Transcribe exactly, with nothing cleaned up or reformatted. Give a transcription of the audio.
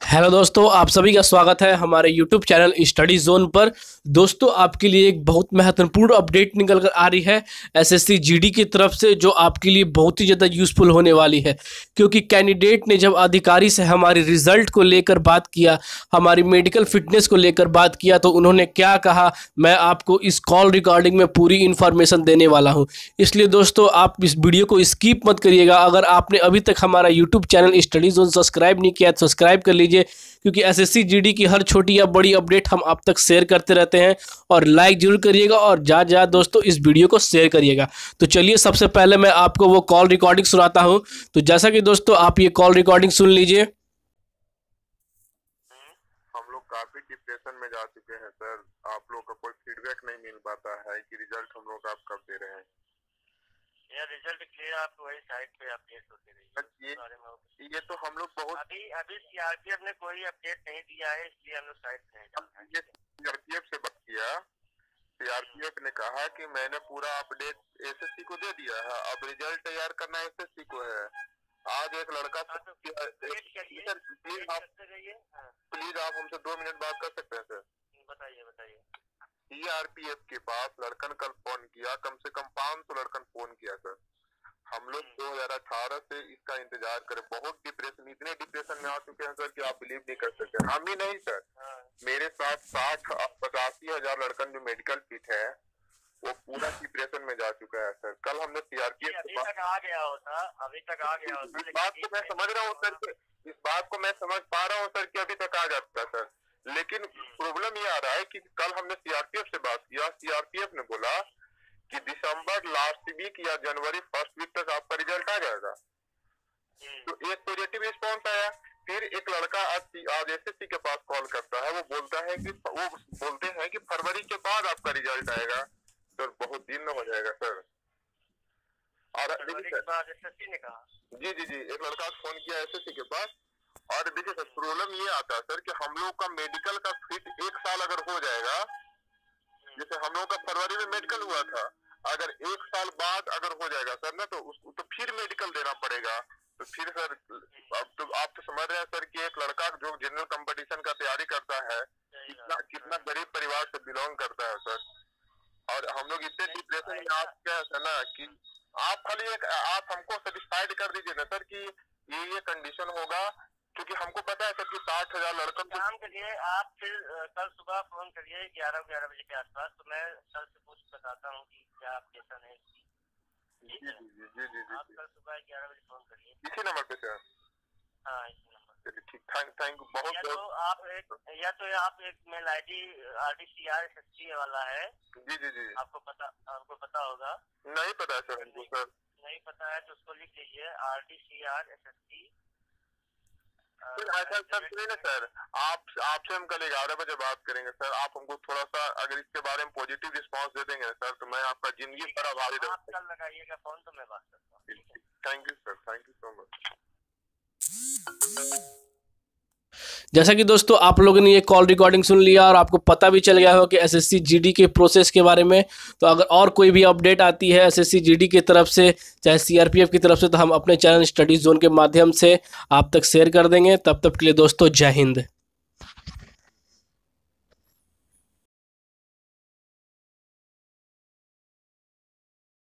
Hello दोस्तों, आप सभी का स्वागत है हमारे यूट्यूब चैनल स्टडी जोन पर। दोस्तों, आपके लिए एक बहुत महत्वपूर्ण अपडेट निकल कर आ रही है एसएससी जीडी की तरफ से, जो आपके लिए बहुत ही ज़्यादा यूज़फुल होने वाली है। क्योंकि कैंडिडेट ने जब अधिकारी से हमारी रिज़ल्ट को लेकर बात किया, हमारी मेडिकल फिटनेस को लेकर बात किया, तो उन्होंने क्या कहा, मैं आपको इस कॉल रिकॉर्डिंग में पूरी इन्फॉर्मेशन देने वाला हूँ। इसलिए दोस्तों, आप इस वीडियो को स्किप मत करिएगा। अगर आपने अभी तक हमारा YouTube channel study zone subscribe नहीं किया तो सब्सक्राइब कर लीजिए, क्योंकि एसएससी जीडी की हर छोटी या बड़ी अपडेट हम आप तक शेयर करते रहते हैं। और लाइक जरूर करिएगा और ज़्यादा ज़्यादा दोस्तों इस वीडियो को शेयर करिएगा। तो चलिए, सबसे पहले मैं आपको वो कॉल रिकॉर्डिंग सुनाता हूं। तो जैसा कि दोस्तों आप ये कॉल रिकॉर्डिंग सुन लीजिए। हम लोग काफी डिप्रेशन में जा चुके हैं सर। आप लोग का कोई फीडबैक नहीं मिल पाता है कि रिजल्ट हम लोग आप कब दे रहे हैं। ये रिजल्ट क्लियर आप वही साइट पे अपडेट होते रहिए। ये, ये तो हम लोग बहुत अभी अभी सीआरपीएफ ने कोई अपडेट नहीं दिया है, इसलिए हम लोग साइट पे हैं। ये सीआरपीएफ से बात किया। सीआरपीएफ ने कहा कि मैंने पूरा अपडेट एसएससी को दे दिया है, अब रिजल्ट तैयार करना एसएससी को है। आज एक लड़का तो प्लीज आप प्लीज आप हमसे दो मिनट बात कर सकते हैं सर? बताइए बताइए। सीआरपीएफ के पास लड़कन कल फोन किया, कम से कम पाँच सौ लड़कन फोन किया सर। हम लोग दो हजार अठारह से इसका इंतजार करें, बहुत डिप्रेशन, इतने डिप्रेशन में आ चुके हैं सर कि आप बिलीव नहीं कर सकते। हम ही नहीं सर, मेरे साथ साठ पचासी हजार लड़कन जो मेडिकल फिट है वो पूरा डिप्रेशन में जा चुका है सर। कल हमने सीआरपीएफ अभी तक आ गया होता अभी तक आ गया होता इस बात को मैं समझ रहा हूँ सर, इस बात को मैं समझ पा रहा हूँ सर कि अभी तक आ जाता सर। लेकिन प्रॉब्लम ये आ रहा है कि कल हमने सीआरपीएफ से बात किया, सीआरपीएफ ने बोला कि दिसंबर लास्ट वीक या जनवरी फर्स्ट वीक तक आपका रिजल्ट आ जाएगा। तो एक पॉजिटिव रिस्पॉन्स आया। फिर एक लड़का आज आज एसएससी के पास कॉल करता है, वो बोलता है कि वो बोलते हैं कि फरवरी के बाद आपका रिजल्ट आएगा। सर बहुत दिन हो जाएगा सर। और एसएससी ने कहा जी जी जी एक लड़का फोन किया एसएससी के पास। और देखिए सर, प्रॉब्लम ये आता है सर कि हम लोग का मेडिकल का फिट एक साल अगर हो जाएगा, जैसे हम लोग का फरवरी में मेडिकल हुआ था, अगर एक साल बाद अगर हो जाएगा सर ना, तो उस तो फिर मेडिकल देना पड़ेगा। तो फिर सर अब तो आप तो समझ रहे हैं सर कि एक लड़का जो जनरल कंपटीशन का तैयारी करता है कितना कितना गरीब परिवार से बिलोंग करता है सर। और हम लोग इतने डिप्रेशन में आप क्या है ना कि आप खाली एक आप हमको सेटिस्फाइड कर दीजिए ना सर कि ये ये कंडीशन होगा, क्योंकि हमको पता है सर कि साठ हजार लड़कों को काम के लिए आप फिर कल सुबह फोन करिए ग्यारह ग्यारह बजे के आसपास, तो मैं सर से पूछ बताता हूँ कि क्या अपडेशन है इसकी। जी जी जी जी जी आप कल सुबह ग्यारह बजे फोन करिए इसी नंबर पे सर। हाँ, इसी नंबर। चलिए ठीक, थैंक थैंक यू बहुत या तो आप एक या तो आप एक mail I D R D C R S S C वाला है। जी जी जी आपको पता आपको पता होगा? नहीं पता है सर हमको सर। नहीं पता है तो उसको लिख लीजिए R D C R S S C. फिर ऐसा सर सुनिए ना सर, आप आपसे हम कल ग्यारह बजे बात करेंगे सर। आप हमको थोड़ा सा अगर इसके बारे में पॉजिटिव रिस्पांस दे देंगे सर, तो मैं आपका जिंदगी पर आभारी रहूंगा। आप कल लगाइएगा फोन तो मैं बात करता हूँ। Thank you sir, thank you so much. जैसा कि दोस्तों आप लोगों ने ये कॉल रिकॉर्डिंग सुन लिया और आपको पता भी चल गया हो कि एसएससी जीडी के प्रोसेस के बारे में। तो अगर और कोई भी अपडेट आती है एसएससी जीडी की तरफ से, चाहे सीआरपीएफ की तरफ से, तो हम अपने चैनल स्टडी जोन के माध्यम से आप तक शेयर कर देंगे। तब तक के लिए दोस्तों, जय हिंद।